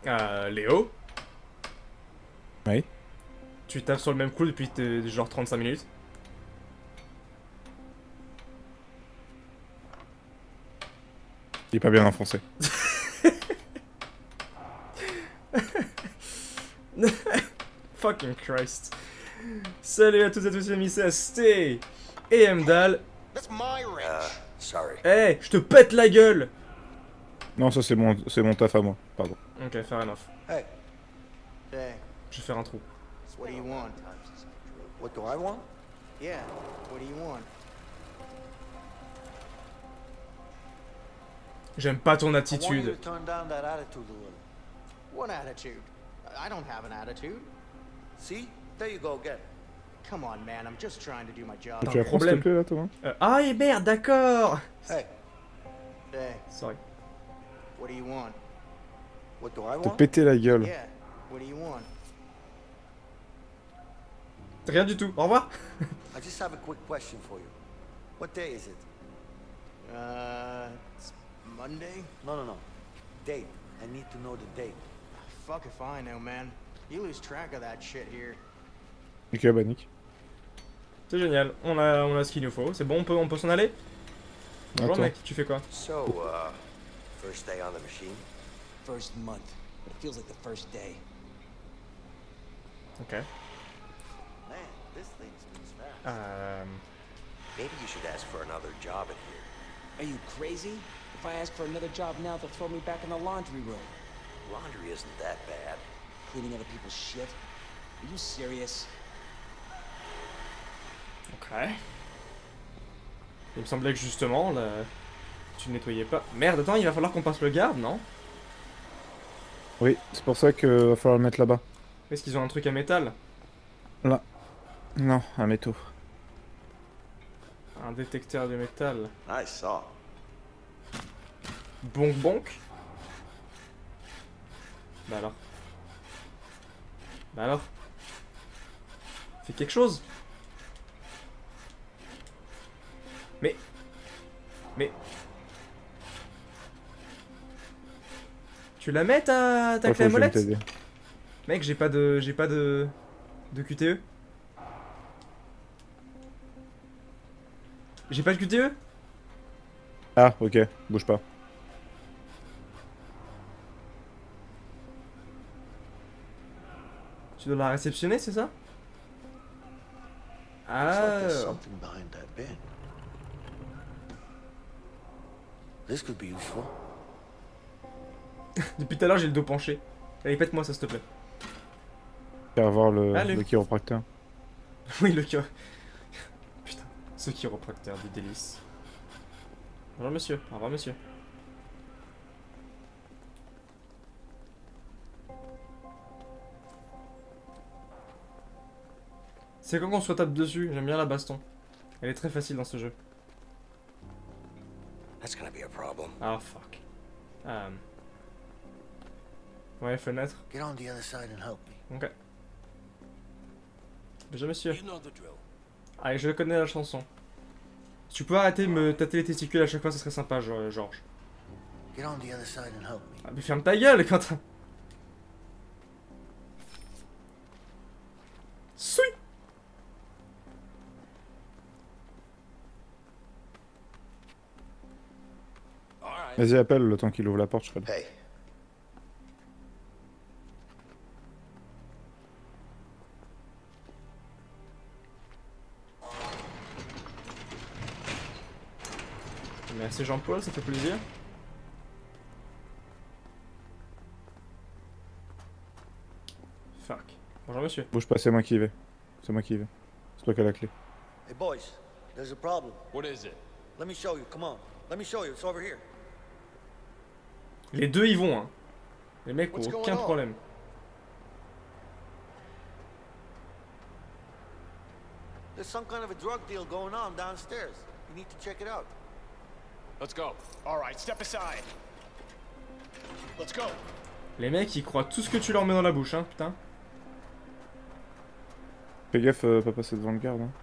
Léo, Oui. tu tapes sur le même coup depuis genre 35 minutes. Il est pas bien en français. Fucking Christ. Salut à tous et à tous, c'est Miss ST et Mdal. Sorry. Eh, je te pète la gueule. Non, ça c'est mon taf à moi. Pardon. Ok, fair enough. Hey. Hey. Je vais faire un trou. What do you want? What do I want? Yeah. What do you want? J'aime pas ton I want you attitude. to turn down that attitude a little. What attitude? I don't have an attitude. See? There you go again. Come on, man. I'm just trying to do my job. Tu apprends s'il te plaît là, Thomas? Ah, et merde, d'accord. Hey. Hey. Sorry. What do you want? What do I Te want? péter la gueule. Yeah. What do you want? Rien du tout. Au revoir. I just have a quick question for you. What day is it? It's Monday? No. Date. I need to know the date. Fuck if I know, man. You lose track of that shit here. Ok, bah nick. C'est génial. On a ce qu'il nous faut. C'est bon, on peut s'en aller. Bonjour Attends. mec, tu fais quoi? So, first day on the machine? First month, but it feels like the first day. Ok. Man, this thing moves fast. Maybe you should ask for another job in here. Are you crazy? If I ask for another job now, they'll throw me back in the laundry room. Laundry isn't that bad. Cleaning other people's shit? Are you serious? Ok. Il me semblait que justement, là, tu ne nettoyais pas. Merde, attends, il va falloir qu'on passe le garde, non? Oui, c'est pour ça qu'il va falloir le mettre là-bas. Est-ce qu'ils ont un truc à métal? Là. Non, un métaux. Un détecteur de métal. I saw. Bonk bonk. Bah alors. Bah alors. Fais quelque chose. Mais. Tu la mets ta Ouais, faut clé à que je vienne molette? t'aider. Mec, j'ai pas de QTE. J'ai pas de QTE? Ah, ok, bouge pas. Tu dois la réceptionner, c'est ça? Looks like there's Ah. something behind that bin. This could be useful. Depuis tout à l'heure, j'ai le dos penché. Allez, pète-moi ça, s'il te plaît. Faire voir Allez. le chiropracteur. Oui, le cœur. Putain, ce chiropracteur du délice. Bonjour monsieur, au revoir monsieur. C'est quand qu'on se tape dessus, j'aime bien la baston. Elle est très facile dans ce jeu. That's gonna be a problem. Ah fuck. Ouais, fenêtre. Get on the other side and help me. Ok. Bonjour monsieur. You know the drill. Allez, je connais la chanson. Si tu peux arrêter de me tâter les testicules à chaque fois, ça serait sympa, Georges. Get on the other side and help me. Ah, mais ferme ta gueule, Quentin. Sui. Alright. Vas-y, appelle le temps qu'il ouvre la porte, je serai là. Hey. Merci Jean-Paul, ça fait plaisir. Fuck. Bonjour monsieur. Bouge pas, c'est moi qui y vais. C'est moi qui y vais. C'est toi qui as la clé. Hey boys, there's a problem. What is it? Let me show you. Come on. Let me show you. It's over here. Les deux y vont, hein. Les mecs ont What's aucun going on? problème. There's some kind of a drug deal going on downstairs. You need to check it out. Let's go. All right, step aside. Let's go. Les mecs, ils croient tout ce que tu leur mets dans la bouche, hein, putain. Fais gaffe, pas passer devant le garde. Hein.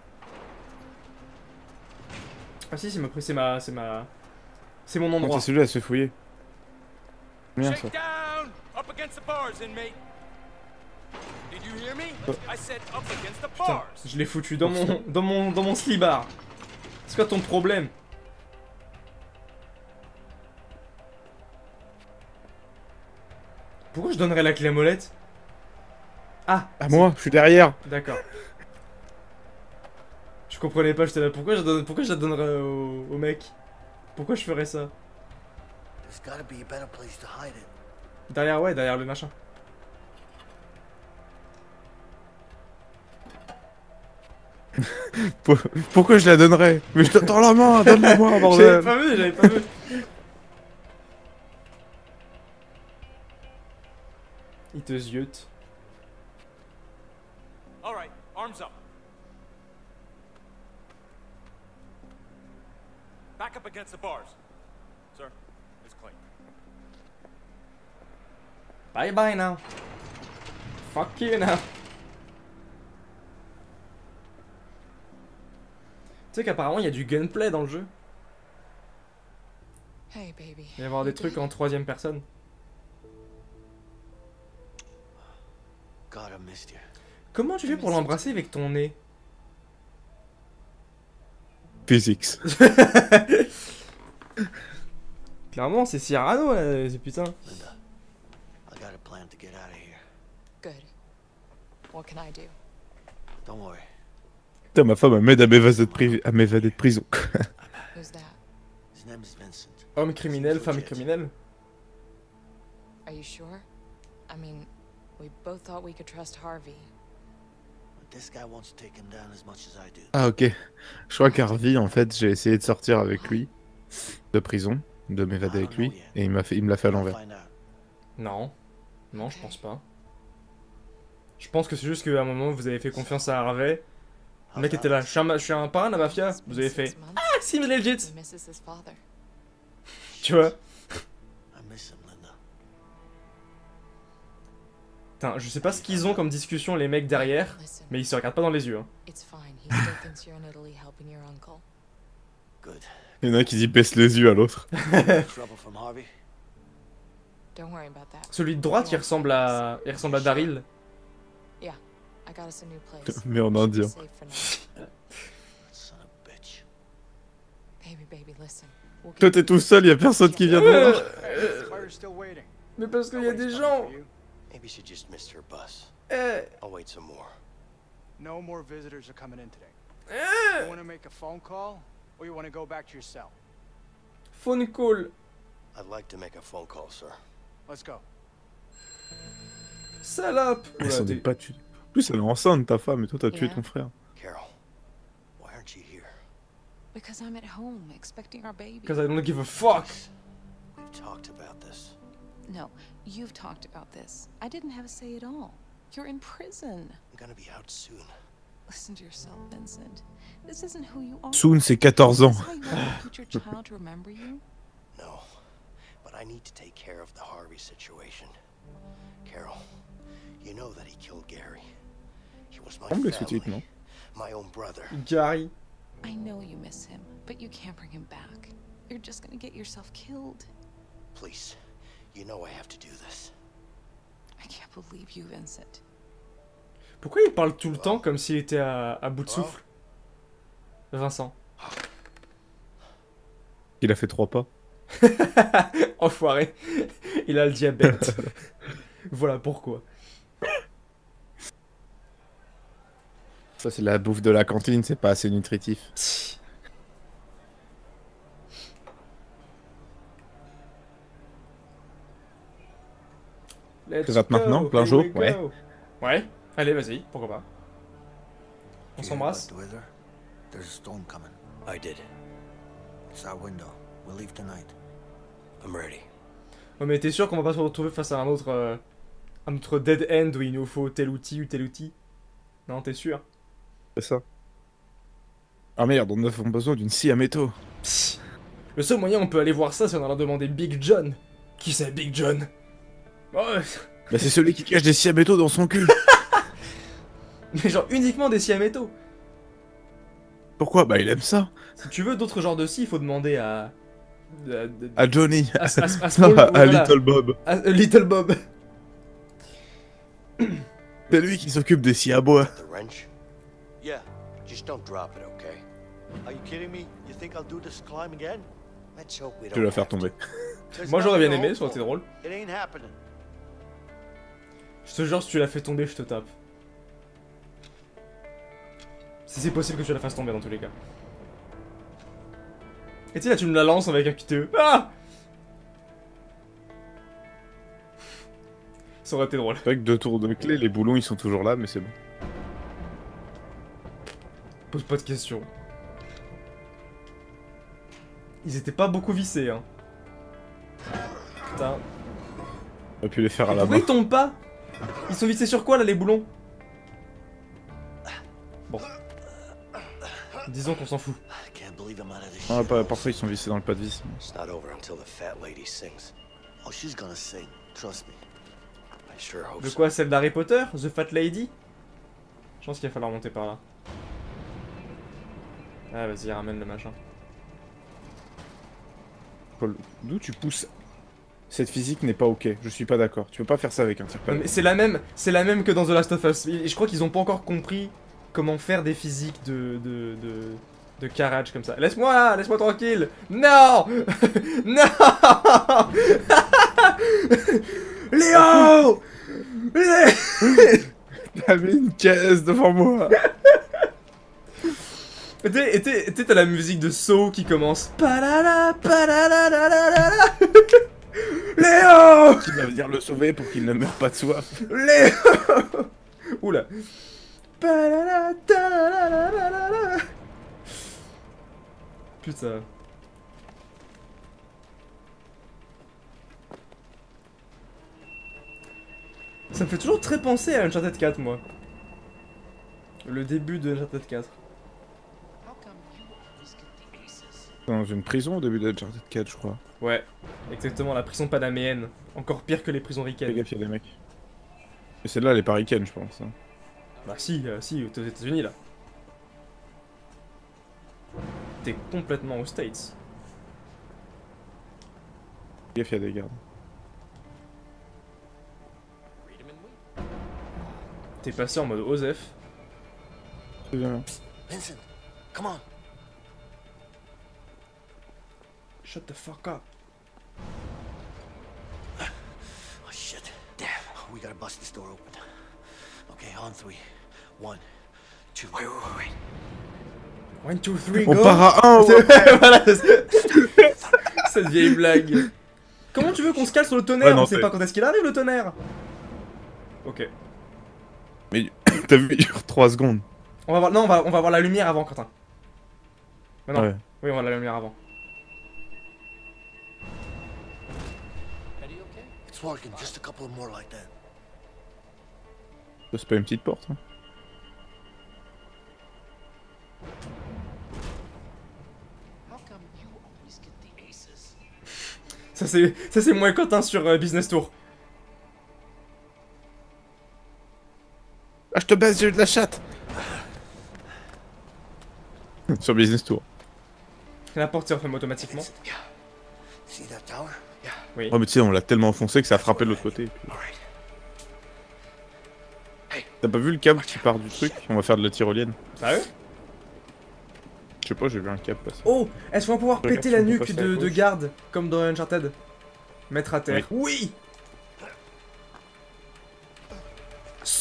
Ah si, c'est mon Non, endroit. c'est celui-là, elle se fait fouiller. Bien ça. Shake down. Up against the bars, inmate. Did you hear me? I said up against the Putain, bars. je l'ai foutu dans mon slibard. C'est quoi ton problème? Pourquoi je donnerais la clé à molette? Ah, À moi, je suis derrière. d'accord. Je comprenais pas, j'étais là. Pourquoi je la donnerais au mec? Pourquoi je ferais ça? There's gotta be a better place to hide it. Derrière, ouais, derrière le machin. Pourquoi je la donnerais? Mais je t'attends la main, donne-la moi, J'avais bordel. pas vu, j'avais pas vu. Il te ziote. All right, arms up. Back up against the bars. Sir, it's clean. Bye bye now. Fuck you now. Tu sais qu'apparemment il y a du gunplay dans le jeu. Hey, baby. Il va y avoir des trucs en troisième personne. God, I missed you. Comment tu fais pour l'embrasser avec ton nez? Physics. Clairement c'est Cyrano là, c'est putain. Linda, I got a plan to get out of here. Good. What can I do? Don't worry. Putain, ma femme m'aide à m'évader de prison. Who's that? His name is Vincent. Homme criminel, femme criminelle. Are you sure? I mean, we both thought we could trust Harvey. But this guy wants to take him down as much as I do. Ah ok. Je crois qu'Harvey, en fait, j'ai essayé de sortir avec lui de prison, de m'évader avec lui, et il me l'a fait à I'll l'envers. find out. Non. Non, je pense pas. Je pense que c'est juste qu'à un moment vous avez fait confiance à Harvey. Le mec était là, je suis un parrain de la mafia. It's Vous been avez 6 fait months. Ah, Sim legit. He misses his father. Tu vois? I miss him, Linda. Putain, je sais pas ce qu'ils ont comme discussion les mecs derrière, Listen, mais ils se regardent pas dans les yeux. Hein. it's fine. He still thinks you're in Italy helping your uncle. Good. Il y en a qui dit baisse les yeux à l'autre. Trouble from Harvey? Don't worry about that. Celui de droite, il ressemble à Daryl. I got us a new place. Mais en Should be indien. safe for now. Son of a bitch. Baby, listen. We'll Toi get t'es you- tout seul, y a personne qui vient te voir. Fire's still waiting. Mais parce qu'il y a des gens. Maybe she just missed her bus. Eh, I'll wait some more. No more visitors are coming in today. eh. You want to make a phone call, or you want to go back to your cell? Phone call. I'd like to make a phone call, sir. Let's go. Salope. Ils Oula, sont t'es- pas tués. En plus, elle est enceinte, ta femme, et toi t'as tué Yeah. ton frère. Carol, why aren't you here? Because I'm at home expecting our baby. Because I don't give a fuck. We've talked about this. No, you've talked about this. I didn't have a say at all. You're in prison. I'm gonna be out soon. Listen to yourself, Vincent. This isn't who you are. Soon, c'est 14 ans. This is how you want your future child to remember you? No, but I need to take care of the Harvey situation. Carol, you know that he killed Gary. He was my On me le sous-titre, family, non? my own brother. Gary. I know you miss him, but you can't bring him back. You're just gonna get yourself killed. Please, you know I have to do this. I can't believe you, Vincent. Pourquoi il parle tout le temps comme s'il était à bout de souffle? Vincent. Il a fait 3 pas. Enfoiré. Il a le diabète. Voilà pourquoi. Ça, c'est la bouffe de la cantine, c'est pas assez nutritif. Let's Présente maintenant, go, plein here jour, we go. ouais. Ouais, allez, vas-y, pourquoi pas. On s'embrasse. There's a storm coming. I did. It's our window. We'll leave tonight. I'm ready. Ouais, mais t'es sûr qu'on va pas se retrouver face à un autre dead end où il nous faut tel outil ou tel outil? Non, t'es sûr? C'est ça. Ah merde, on a besoin d'une scie à métaux. Psst. Le seul moyen on peut aller voir ça, c'est on a demandé Big John. Qui c'est Big John? Oh, Bah c'est celui qui cache des scies à métaux dans son cul. mais genre uniquement des scies à métaux. Pourquoi? Bah il aime ça. Si tu veux d'autres genres de scies, il faut demander à... À Johnny. à Non, Small- à voilà. Little Bob. À Little Bob. C'est lui qui s'occupe des scies à bois. The wrench? Yeah. Just don't drop it, okay? Are you kidding me? You think I'll do this climb again? Let's hope we Je don't vais la faire have to. tomber. There's Moi j'aurais bien nothing to aimé, hope ça aurait été for. drôle. It ain't happening. Je te jure, si tu la fais tomber, je te tape. Si c'est possible que tu la fasses tomber dans tous les cas. Et tu sais, là tu me la lances avec un QTE. Ah! Ça aurait été drôle. C'est vrai que 2 tours de clé, les boulons ils sont toujours là, mais c'est bon. Pose pas de questions. Ils étaient pas beaucoup vissés, hein. Putain. On a pu les faire à la Pourquoi main. ils tombent pas? Ils sont vissés sur quoi là, les boulons? Bon. Disons qu'on s'en fout. I can't believe I'm out of this Ah, shit. parfois ils sont vissés dans le pas de vis. It's not over until the fat lady sings. Oh, she's gonna sing. Trust me. I sure hope De so. quoi, celle d'Harry Potter? The Fat Lady? Je pense qu'il va falloir monter par là. Ah, vas-y, ramène le machin. Paul, d'où tu pousses? Cette physique n'est pas ok, je suis pas d'accord. Tu peux pas faire ça avec un tir Non, pad. mais c'est la même que dans The Last of Us. Et je crois qu'ils ont pas encore compris comment faire des physiques de carrage comme ça. Laisse-moi tranquille. Non. Non. Léo. T'as mis une caisse devant moi. Et tu sais, t'as la musique de Saw qui commence. Palala, palalalalala. Léo. Qui va venir le sauver pour qu'il ne meure pas de soif. Léo. Oula. Palala, talalalalala. Putain. Ça me fait toujours très penser à Uncharted 4, moi. Le début de Uncharted 4. Dans une prison au début de Uncharted 4, je crois. Ouais, exactement, la prison panaméenne. Encore pire que les prisons Fais ricaines. gaffe, y'a des mecs. Et celle-là, elle est pas ricaine, je pense. Hein. Bah si, t'es aux États-Unis là. T'es complètement aux States. Fais gaffe, y'a des gardes. T'es passé en mode Osef. C'est bien. Vincent, come on. Shut the fuck up. Oh shit. Damn. We gotta bust this door open. Okay, on 3. 1, 2. Wait. 1, 2, 3, On go. part à 1. Voilà, cette vieille blague. Comment tu veux qu'on se cale sur le tonnerre? Ouais, non, On sait c'est- pas quand est-ce qu'il arrive le tonnerre. Ok. Mais t'as vu, il dure 3 secondes. On va voir, non, on va voir la lumière avant, Quentin. Mais non. Ouais. Oui, on va voir la lumière avant. It's working. Just a couple more like that. C'est pas une petite porte. Hein. Ça c'est moi et Quentin sur Business Tour. Ah, je te baisse, j'ai eu de la chatte. Sur Business Tour. La porte se referme automatiquement. Yeah. See that tower? Yeah. Oui. Oh, mais tu sais, on l'a tellement enfoncé que ça a frappé de l'autre côté. et puis- All right. T'as pas vu le câble qui part du truc? On va faire de la tyrolienne. Sérieux? Je sais pas, j'ai vu un câble passer. Oh, est-ce qu'on va pouvoir Regarde péter si la on peut nuque passer à de gauche. garde comme dans Uncharted? Mettre à terre. Oui. Si.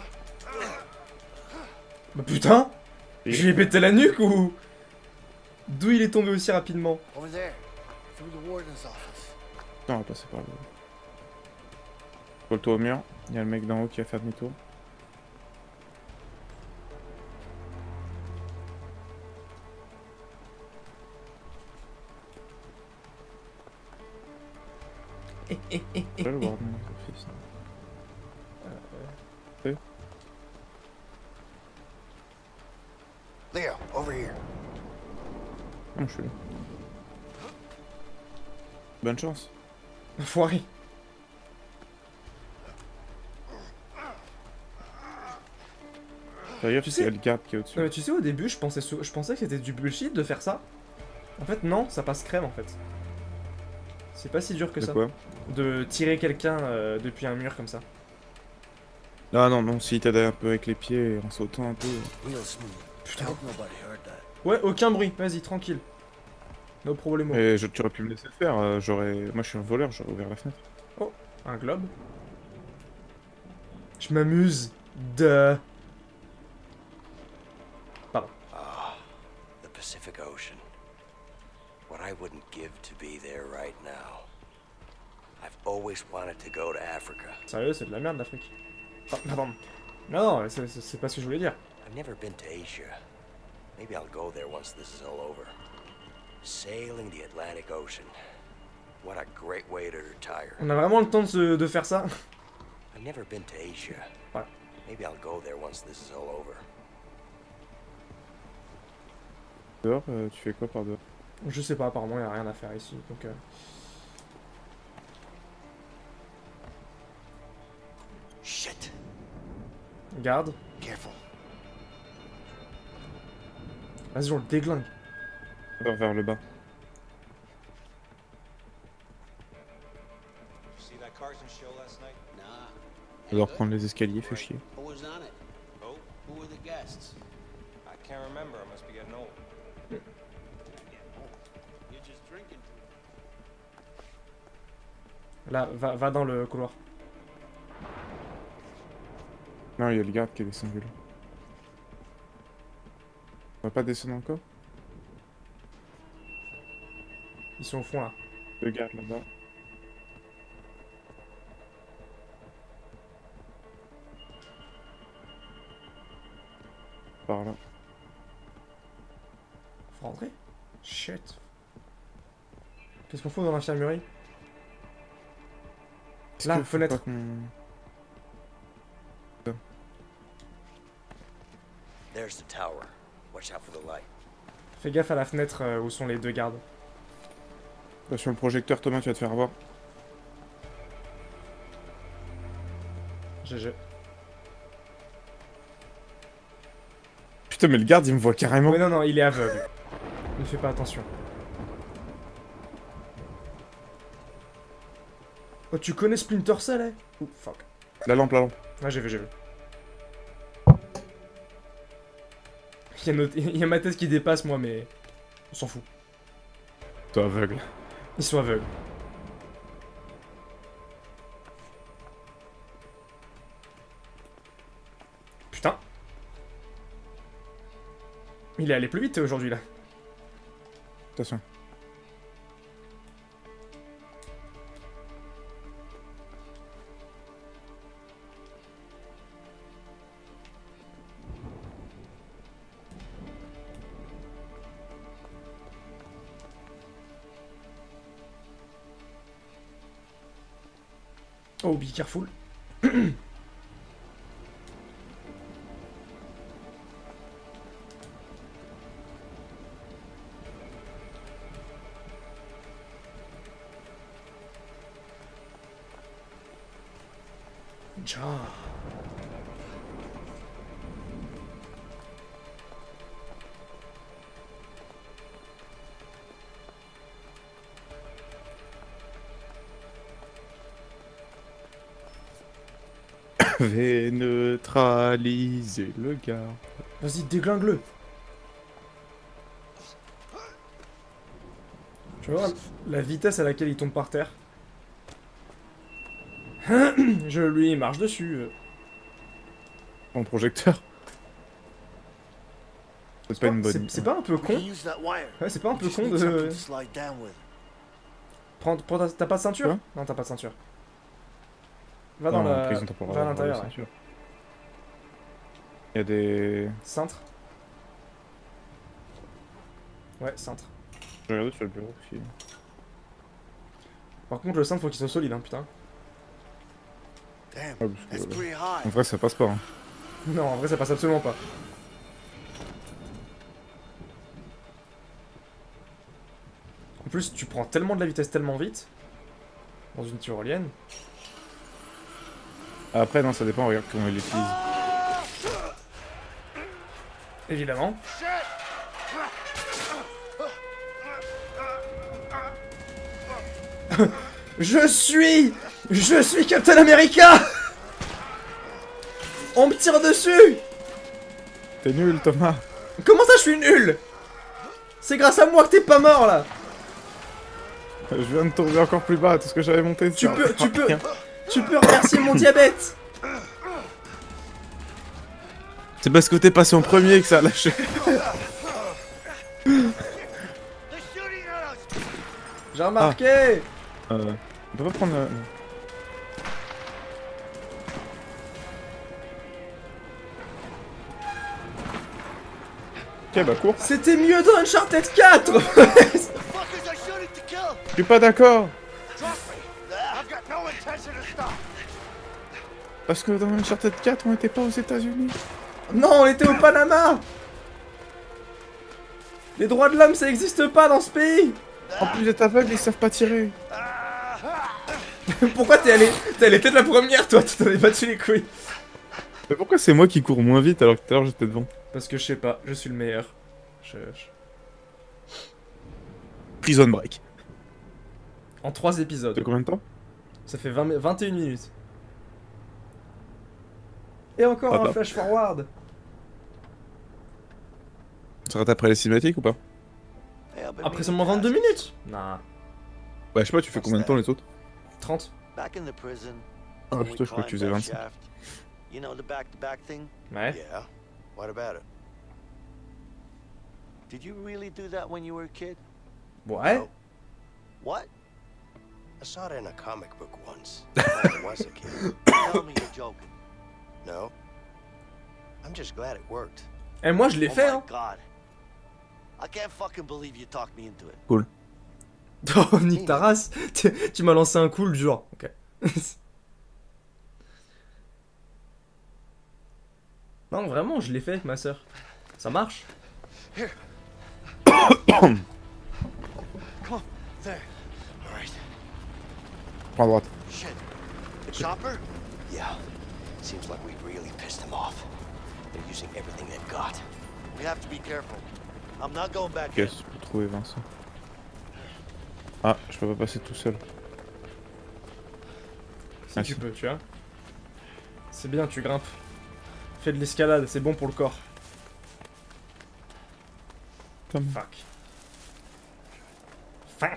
Bah putain, Et- je lui ai pété la nuque ou... D'où il est tombé aussi rapidement? Over there. Through the warden's office. Non, on va passer par là. Colle-toi au mur. Il y a le mec d'en haut qui va faire demi-tour. Là, le warden office. Leo, over here. Non, je suis là. Bonne chance. Enfoiré. Fais gaffe, Tu il y a sais- le garde qui est au-dessus. Tu sais, au début, je pensais que c'était du bullshit de faire ça. En fait, non, ça passe crème en fait. C'est pas si dur que De ça. quoi? De tirer quelqu'un depuis un mur comme ça. Non, non, non, si t'aides un peu avec les pieds en sautant un peu. Putain. Ouais, aucun bruit, vas-y, tranquille. No problemo. Et tu aurais pu me laisser le faire, moi je suis un voleur, j'aurais ouvert la fenêtre. Oh, un globe. Je m'amuse de... Pardon. Ah, the Pacific Ocean. What I wouldn't give to be there right now. I've always wanted to go to Africa. Sérieux, c'est de la merde l'Afrique. Oh, pardon. Non, c'est pas ce que je voulais dire. I've never been to Asia. Maybe I'll go there once this is all over. Sailing the Atlantic Ocean. What a great way to retire. On a vraiment le temps de faire ça. I've never been to Asia. Voilà. Maybe I'll go there once this is all over. Dehors, tu fais quoi par dehors? Je sais pas, apparemment il y a rien à faire ici, donc... Shit. Garde. Careful. Vas-y, on le déglingue. Vers le bas. See that Carson show last night? Nah. On doit reprendre les escaliers, fait chier. Who was on it? Oh, Who were the guests? I can't remember. I must be getting old. You're just drinking. Là, va dans le couloir. Non, il y a le garde qui est descendu là. On va pas descendre encore? Ils sont au fond là. Le garde là-bas. Par là. Faut rentrer? Shit. Qu'est-ce qu'on fout dans l'infirmerie? Là, fenêtre. There's the tower. Watch out for the light. Fais gaffe à la fenêtre où sont les deux gardes. Là, sur le projecteur, Thomas, tu vas te faire avoir. GG. Putain, mais le garde, il me voit carrément. Mais non, non, il est aveugle. Ne fais pas attention. Oh, tu connais Splinter Cell, eh? Oh, fuck. La lampe, la lampe. Ouais, j'ai vu, j'ai vu. Il y a ma tête qui dépasse, moi, mais... On s'en fout. Toi aveugle. Ils sont aveugles. Putain. Il est allé plus vite aujourd'hui, là. Attention. Oh, be careful. Ja. vais neutraliser le garde. Vas-y, déglingue-le. Tu vois la vitesse à laquelle il tombe par terre. Je lui marche dessus. Mon projecteur. C'est pas une bonne idée. C'est pas un peu con? Ouais, c'est pas un peu con de... T'as pas de ceinture? Quoi? Non, t'as pas de ceinture. Va dans Non, la... prison temporaire, Va à l'intérieur, ouais. Il y a des... Cintre. Ouais, cintre. Je regarde sur le bureau aussi. Par contre, le cintre, faut qu'il soit solide, hein, putain. Ouais, parce que, en vrai, ça passe pas. Hein. Non, en vrai, ça passe absolument pas. En plus, tu prends tellement de la vitesse tellement vite. Dans une tyrolienne. Après, non, ça dépend, regarde comment il l'utilise. Évidemment. Je suis Captain America. On me tire dessus! T'es nul, Thomas. Comment ça, je suis nul? C'est grâce à moi que t'es pas mort, là! Je viens de tomber encore plus bas, tout ce que j'avais monté. Tu peux remercier mon diabète! C'est parce que t'es passé en premier que ça a lâché. J'ai remarqué! On peut pas prendre... Ok, bah cours. C'était mieux dans Uncharted 4! Je suis pas d'accord. Parce que dans Uncharted 4, on était pas aux États-Unis. Non, on était au Panama! Les droits de l'homme, ça existe pas dans ce pays! En plus d'être aveugle, ils savent pas tirer. Pourquoi t'es allé peut-être la première, toi? Tu t'en es battu les couilles. Mais pourquoi c'est moi qui cours moins vite alors que tout à l'heure j'étais devant? Parce que je sais pas, je suis le meilleur. Prison Break. En 3 épisodes. De combien de temps? Ça fait 21 minutes. Et encore un Attends. flash forward. Tu seras après les cinématiques ou pas? Après seulement 22 minutes. Nah, Ouais, je sais pas, tu fais combien de temps les autres? 30. Back in the prison. Ah putain, je crois que tu faisais 25. You know the back-to-back thing? Ouais. Yeah. What about it? Did you really do that when you were a kid? Ouais. What? I saw it in a comic book once. When I was a kid. Tell me you're joking. No. I'm just glad it worked. Et moi je l'ai Oh fait my hein. God. I can't fucking believe you talked me into it. Cool. Oh nique ta race. Tu m'as lancé un coup le jour. Ok. Non vraiment je l'ai fait avec ma soeur. Ça marche. Come on. There. All right. Prends à droite. Shit. The chopper? Yeah. Seems like we really pissed them off. They're using everything they've got. We have to be careful. I'm not going back Ok, in. je peux trouver Vincent. Ah, je peux pas passer tout seul. Si Ah, tu si. peux, tu vois. C'est bien, tu grimpes. Fais de l'escalade, c'est bon pour le corps. Comme... Fuck. Fuck.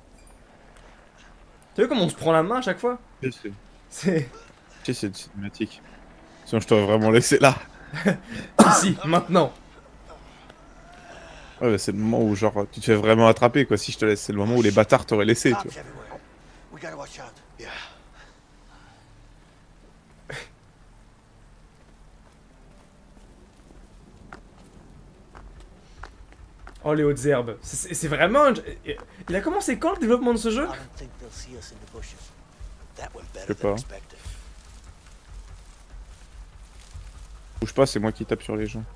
Tu vois comment on se prend la main à chaque fois? C'est... C'est une cinématique. Sinon je t'aurais vraiment laissé là. Ici, maintenant. Ouais, bah, c'est le moment où genre tu te fais vraiment attraper quoi. Si je te laisse, c'est le moment où les bâtards t'auraient laissé, tu Cops vois. everywhere. We gotta watch out. Yeah. Oh les hautes herbes. C'est vraiment... Il a commencé quand le développement de ce jeu? I don't think they'll see us in the bushes. That went Je better sais than pas. expected. Bouge pas, c'est moi qui tape sur les gens.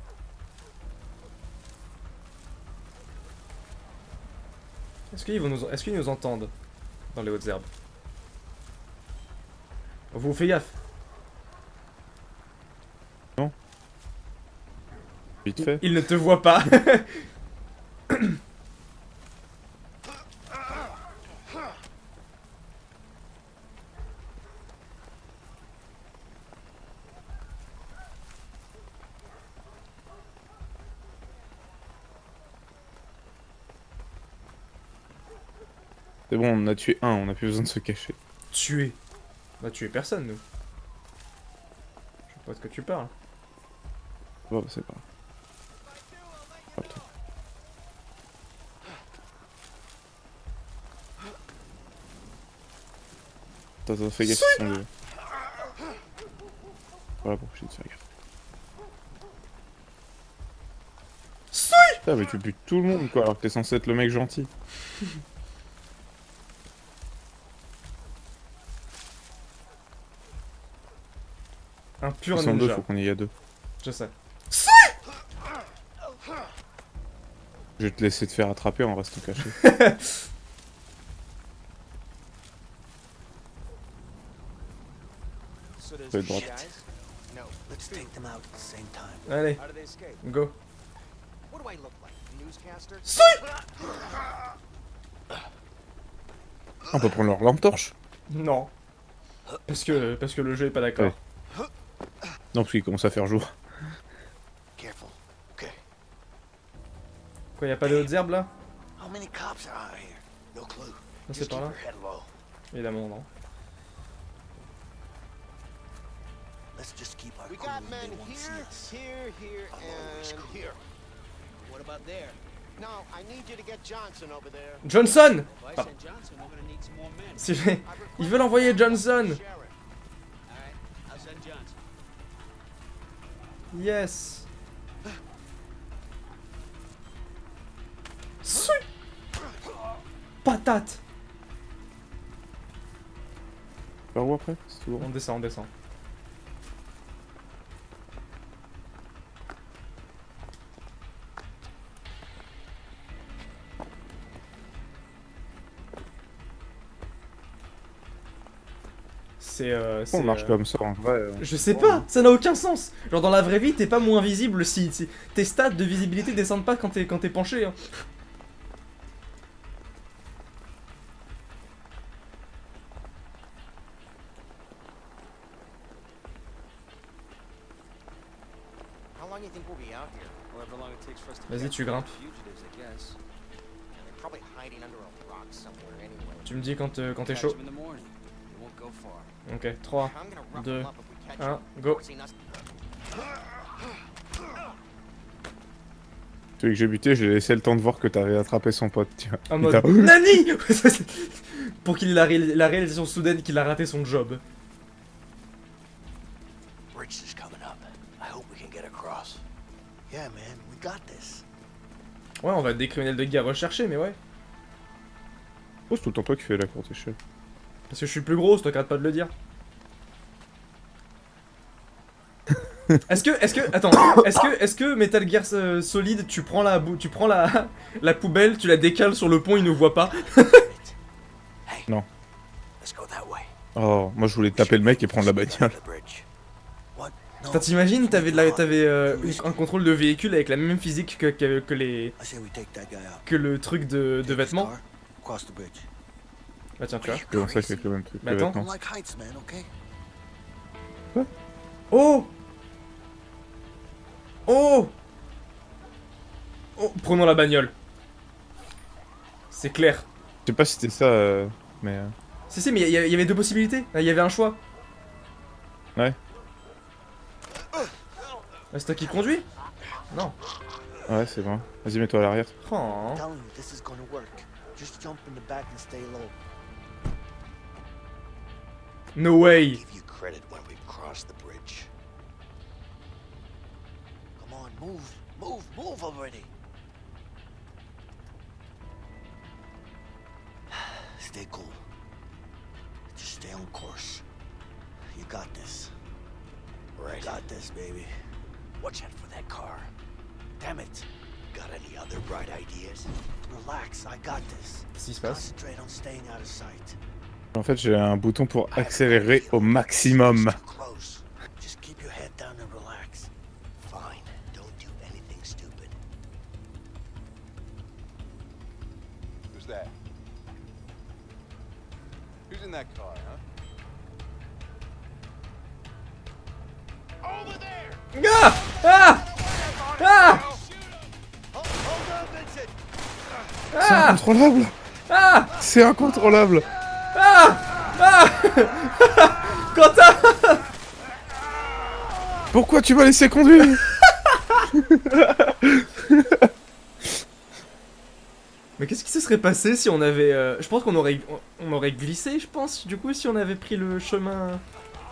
Est-ce qu'ils nous entendent dans les hautes herbes? Vous faites gaffe. Vite fait. Ils ne te voient pas. C'est bon, on en a tué un, on a plus besoin de se cacher. Tuer. On va tuer personne, nous. Je sais pas de quoi tu parles. Bon, bah, c'est pas grave. Pas le truc. Attends, fais gaffe, ils sont deux. Voilà pour que je te faire gaffe. Putain, mais tu butes tout le monde quoi, alors que t'es censé être le mec gentil. Un pur Ils sont deux, ninja. faut qu'on y aille à deux. Je sais. Je vais te laisser te faire attraper, on reste caché. So there's Wait, two what? guys? No. Let's take them out at the same time. Allez, How did they escape? go. What do I look like? A newscaster? On peut prendre leur lampe torche. Non. Parce que le jeu est pas d'accord. Ouais. Non, parce qu'il commence à faire jour. Careful. Okay. Quoi, y a pas de hautes herbes là? How many cops are out here? No clue. Non, c'est Just par keep là. your head low. Évidemment, non. Let's just keep our We cool got and men they won't see here, us. here, Always and cool. here. What about there? No, I need you to get Johnson over there. Johnson! If I Ah. send Johnson, we're gonna need some more men. Si ils veulent envoyer Johnson! Sheriff. Alright, I'll send Johnson. Yes! Patate! Par où après? C'est tout On descend, on descend. On marche comme ça en vrai. Je sais pas, ça n'a aucun sens. Genre dans la vraie vie, t'es pas moins visible si tes stats de visibilité descendent pas quand t'es penché. Hein. How long do you think we'll be out here? However long it takes for us to Vas-y, tu grimpes. fugitives, I guess. They're probably hiding under a rock somewhere anyway. Tu me dis quand t'es Catch chaud. them in the morning. They won't go far. Ok, 3, I'm gonna rough 2, them up if we catch 1, them. go. Forcing us- Celui que j'ai buté, j'ai laissé le temps de voir que t'avais attrapé son pote, tu vois. En Et mode t'as- NANI Pour qu'il ait la réalisation soudaine qu'il a raté son job. Bridge is coming up. I hope we can get across. Yeah, man, we got this. Ouais, on va être des criminels de guerre recherchés, mais ouais. Oh, c'est tout le temps toi qui fais la courte échelle. Parce que je suis plus gros, toi qu'arrête pas de le dire. Est-ce que Metal Gear Solid, tu prends la poubelle, tu la décales sur le pont, il ne voit pas. Hey. Non. Let's go that way. Oh, moi je voulais taper le mec et prendre la bagnole. The bridge. What? No. Putain, t'imagines, t'avais un contrôle de véhicule avec la même physique que les I say we take that guy out. que le truc de Take his vêtements. car, cross the bridge. Bah tiens, tu vois. Comment ça avec le même truc? Mais le attends. vêtement. Don't like heights, man, okay? Oh Oh Oh, prenons la bagnole. C'est clair. Je sais pas si c'était ça, mais... Si, mais il y avait deux possibilités. Il y avait un choix. Ouais. C'est toi qui conduis? Non. Ouais, c'est bon. Vas-y, mets-toi à l'arrière. Oh. I'm telling you, this is gonna work. Just jump in the back and stay low. No way. Give you credit when we cross the bridge. Come on, move, move, move already. Stay cool. Just stay on course. You got this. Right. You got this, baby. Watch out for that car. Damn it. Got any other bright ideas? Relax, I got this. Qu'est-ce qui se passe? Concentrate on staying out of sight. En fait, j'ai un bouton pour accélérer au maximum. Too close. Just keep your head down and relax. Fine. Don't do anything stupid. Who's that? Who's in that car, huh? Over there! Ah Ah Ah Hold on, Vincent! C'est incontrôlable. Ah C'est incontrôlable. Quentin Pourquoi tu m'as laissé conduire? Mais qu'est-ce qui se serait passé si on avait... je pense qu'on aurait glissé, je pense, du coup, si on avait pris le chemin...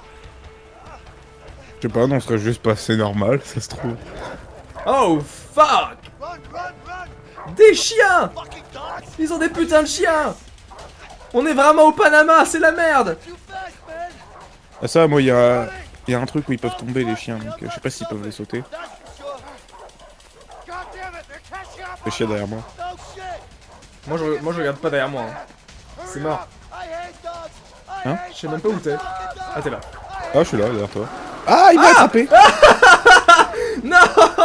Je sais pas, non, on serait juste passé normal, ça se trouve. Oh, fuck! Run, run, run! Des chiens! Fucking dogs! Ils ont des putains de chiens! On est vraiment au Panama, c'est la merde! Too fast, man! Ah ça, moi, il y a un truc où ils peuvent tomber, les chiens, donc je sais pas s'ils peuvent les sauter. That's for sure. God damn it, they're catching up! Les chiens derrière moi. No shit! Moi je regarde pas derrière moi. Hein. C'est mort. I hate dogs! I Hein? hate Je sais même pas où t'es. fucking dogs! Ah, t'es là. Ah, je suis là, derrière toi. Ah, il m'a attrapé. Non!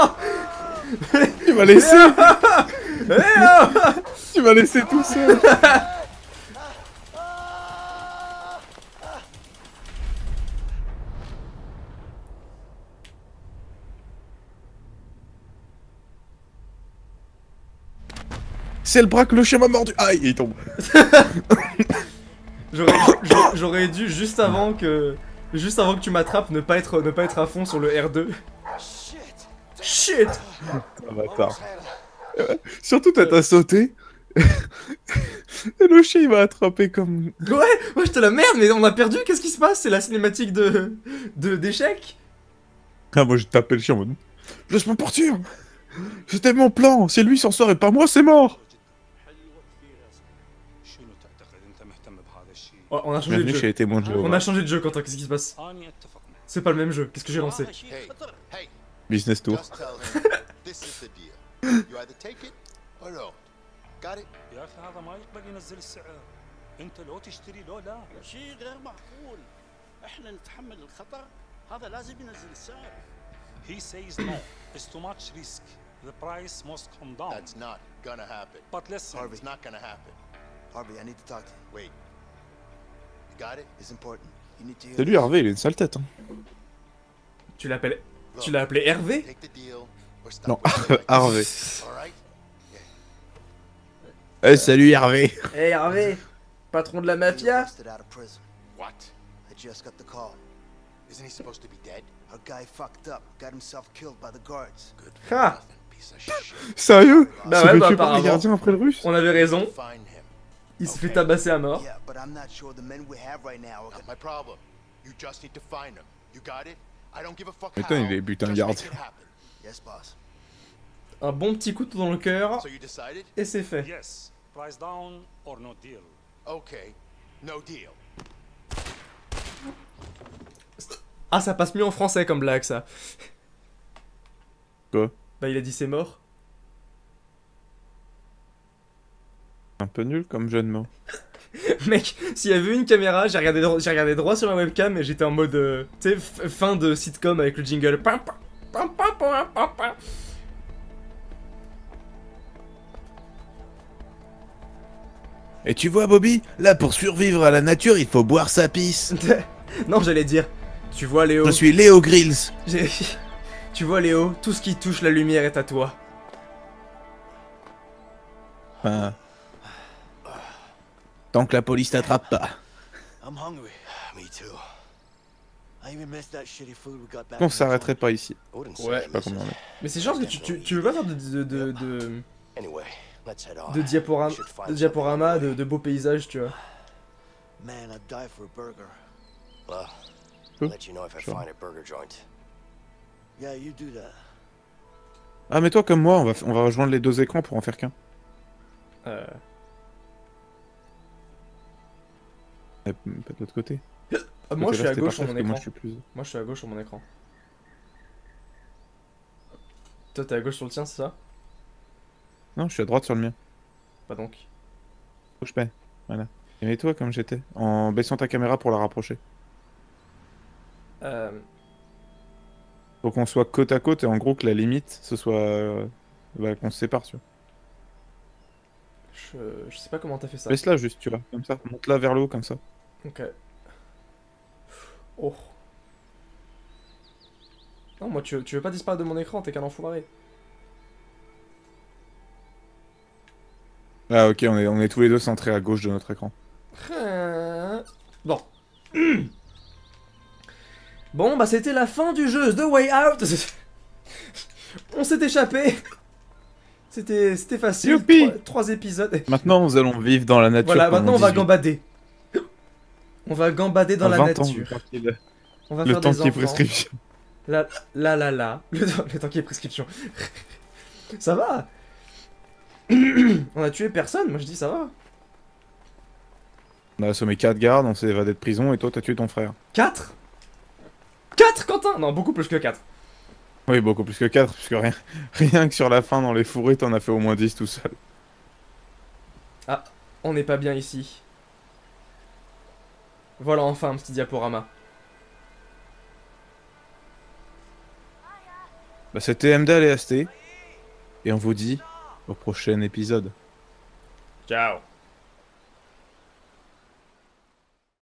Il m'a laissé. Eh oh! Tu m'as laissé tout seul. C'est le bras que le chien m'a mordu. Aïe, il tombe. J'aurais dû juste avant que tu m'attrapes ne pas être à fond sur le R2. Shit. Ah, bâtard. Surtout, t'as sauté. Et le chien, il m'a attrapé comme... Ouais, j'étais la merde, mais on a perdu, qu'est-ce qui se passe? C'est la cinématique d'échec? Ah, moi, j'ai tapé le chien en mode... Laisse-moi partir. C'était mon plan. Si lui s'en sort et pas moi, c'est mort. Oh, on a changé de Bienvenue jeu. chez les témoins de Jéhovah. On a changé de jeu, Quentin, qu'est-ce qui se passe? C'est pas le même jeu, qu'est-ce que j'ai lancé? Hey, hey, Business tour. just tell him this is the deal. You either take it or don't. Got it? يا اخي هذا ما يقبل ينزل السعر. انت لو تشتري لو لا. شيء غير معقول. احنا نتحمل الخطر. هذا لازم ينزل السعر. He says no. It's too much risk. The price must come down. That's not gonna happen. But listen. Harvey, it's not gonna happen. Harvey, I need to talk to you. Wait. You got it? It's important. You need to hear C'est lui, Hervé, il a une sale tête. Hein. Tu l'as appelé Hervé? Take the deal or stop Non, wasting my time. Hervé. All right? Eh, salut Hervé. Hey Hervé, patron de la mafia? busted out of prison. What? I just got the call. Isn't he supposed to be dead? Our guy fucked up, got himself killed by the guards. Good for Ha! nothing, piece of shit. Sérieux? Bah Il s'est ouais, fait bah tuer par les apparemment. gardiens après le russe. On avait raison, Find him. il se fait tabasser à mort. Yeah, but I'm not sure the men we have right now are Not gonna... my problem. You just need to find him. You got it? I don't give a fuck Putain, how. il est buté un Just gardien. make it happen. Yes, boss. Un bon petit couteau dans le cœur, So you decided? et c'est fait. Yes. Price down or no deal. Okay. No deal. Ah, ça passe mieux en français comme blague, ça. Quoi? Bah, il a dit c'est mort. Un peu nul comme jeu de mots. Mec, s'il y avait une caméra, j'ai regardé droit sur ma webcam et j'étais en mode, tu sais, fin de sitcom avec le jingle. Pam, pam, pam, pam, pam, pam, pam. Et tu vois, Bobby, là, pour survivre à la nature, il faut boire sa pisse. Non, j'allais dire, tu vois Léo, Je suis Léo Grills. j'ai- tu vois Léo, tout ce qui touche la lumière est à toi. Enfin, tant que la police t'attrape pas. I'm hungry. Me too. I even missed that shitty food we got back. On in the s'arrêterait pas ici. I wouldn't Ouais. say Je sais pas combien on est. Mais c'est genre que tu veux pas faire Anyway, let's head on. de diaporama, de beaux paysages, tu vois. Man, I'd die for a burger. Well, Huh? I'll let you know if I Sure. find a burger joint. Yeah, you do that. Ah, mais toi, comme moi, on va rejoindre les deux écrans pour en faire qu'un. Et pas de l'autre côté. Ah, moi je suis à Côté-là, c'était gauche sur parfait, mon parce que moi, écran. je suis plus... Moi je suis à gauche sur mon écran. Toi t'es à gauche sur le tien, c'est ça? Non, je suis à droite sur le mien. Pas donc. Bouge pas. Voilà. Et mets-toi comme j'étais, en baissant ta caméra pour la rapprocher. Faut qu'on soit côte à côte et en gros que la limite, ce soit... bah, qu'on se sépare, tu vois. Je sais pas comment t'as fait ça. Baisse-la juste, tu vois, comme ça. Monte-la vers le haut, comme ça. Ok. Oh. Non, moi tu veux pas disparaître de mon écran, t'es qu'un enfoiré. Ah ok, on est tous les deux centrés à gauche de notre écran. Bon. Bon, bah c'était la fin du jeu, The Way Out. On s'est échappé. C'était facile. Youpi. Trois épisodes. Maintenant, nous allons vivre dans la nature. Voilà, comme maintenant en on va 18. gambader. On va gambader dans la 20 ans, nature. On va le faire temps des qui est enfants. prescription. La. Le temps qui est prescription. Ça va. On a tué personne, moi je dis ça va. On a assommé 4 gardes, on s'est évadé de prison et toi t'as tué ton frère. 4 4 Quentin. Non, beaucoup plus que 4. Oui, beaucoup plus que 4, puisque rien que sur la fin dans les fourrés, t'en as fait au moins 10 tout seul. Ah, on n'est pas bien ici. Voilà enfin un petit diaporama. Bah c'était MDAL et ST. Et on vous dit au prochain épisode. Ciao.